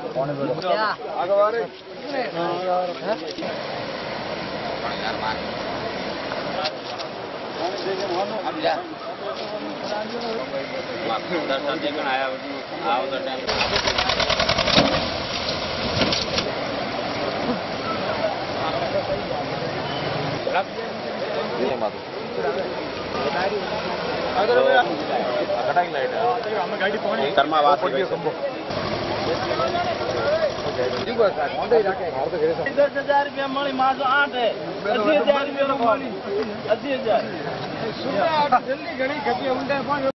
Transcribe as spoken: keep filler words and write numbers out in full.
दस हजार रुपया मળી मासो आठ है अस्सी हजार रुपया अस्सी हजार जल्दी घड़ी